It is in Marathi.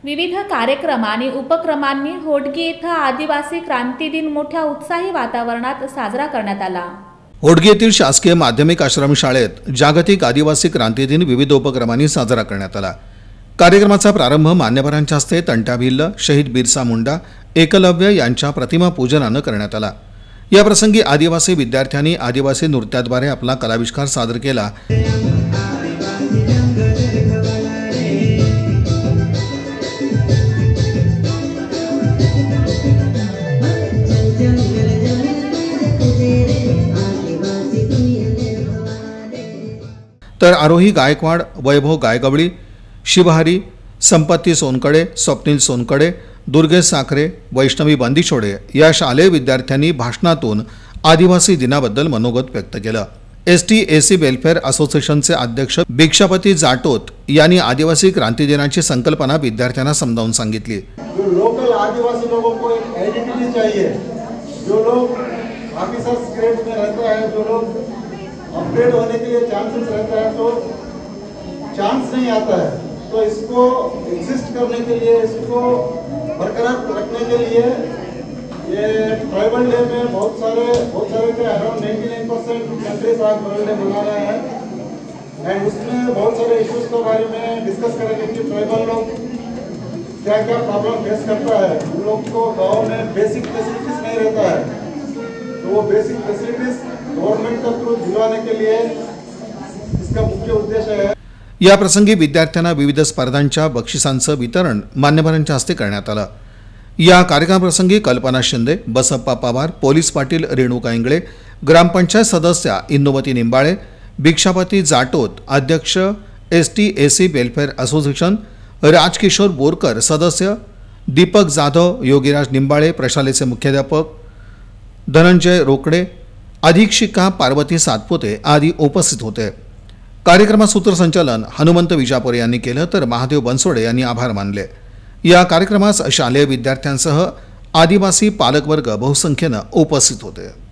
विविध कार्यक्रम आणि उपक्रमांनी होडगी येथे आदिवासी क्रांती दिन मोठ्या उत्साही वातावरणात साजरा करण्यात आला। होडगी येथील शासकीय माध्यमिक आश्रमशाळेत जागतिक आदिवासी क्रांती दिन विविध उपक्रमांनी साजरा करण्यात आला। कार्यक्रमाचा प्रारंभ मान्यवरांच्या हस्ते तंट्या भिल्ल, शहीद बिरसा मुंडा, एकलव्य यांच्या प्रतिमा पूजनाने करण्यात आला। या प्रसंगी आदिवासी विद्यार्थ्यांनी आदिवासी नृत्याद्वारे आपला कलाविष्कार सादर केला। तर आरोही गायकवाड, वैभव गायगवळी, शिवहरी, संपत्ती सोनकडे, स्वप्नील सोनकडे, दुर्गेश साखरे, वैष्णवी बंदिछोडे या शालेय विद्यार्थ्यांनी भाषणातून आदिवासी दिनाबद्दल मनोगत व्यक्त केलं। STAC वेलफेअर असोसिएशनचे अध्यक्ष भिक्षापती जाटोत यांनी आदिवासी क्रांती दिनाची संकल्पना विद्यार्थ्यांना समजावून सांगितली। जो लोकल आदिवासी लोगों को एक आइडेंटिटी चाहिए, जो लोग ऑफिसर्स ग्रेड में रहता है, जो लोग अपग्रेड होने के लिए चांसेस रहता है तो चांस नहीं आता है, तो इसको एग्जिस्ट करने के लिए, इसको बरकरार रखने के लिए ये ट्राइबल डे में बहुत सारे के अराउंड 99% कंट्रीज आज वर्ल्ड डे मना रहे हैं। एंड उसमें बहुत सारे इश्यूज के बारे में डिस्कस करेंगे कि ट्राइबल लोग क्या क्या प्रॉब्लम फेस करता है। उन लोग को गाँव में बेसिक फैसिलिटीज नहीं रहता है, तो वो बेसिक फैसिलिटीज गवर्नमेंट के थ्रू दिलवाने के लिए इसका मुख्य उद्देश्य है। या प्रसंगी विद्यार्थ्यांना विविध स्पर्धांच्या बक्षिसांचं वितरण मान्यवरांच्या हस्ते करण्यात आलं। या कार्यक्रमाप्रसंगी कल्पना शिंदे, बसप्पा पवार, पोलीस पाटील रेणुका इंगळे, ग्रामपंचायत सदस्या इंदुमती निंबाळे, भिक्षापती जाटोत, अध्यक्ष STAC welfare association, Rajkishor Borkar, सदस्य दीपक जाधव, योगीराज निंबाळे, प्रशालेचे मुख्याध्यापक धनंजय रोकडे, अधीक्षिका पार्वती सातपुते आदी उपस्थित होते। कार्यक्रमात सूत्रसंचालन हनुमंत विजापुरे यांनी केलं, तर महादेव बनसोडे यांनी आभार मानले। या कार्यक्रमास शालेय विद्यार्थ्यांसह आदिवासी पालकवर्ग बहुसंख्येने उपस्थित होते।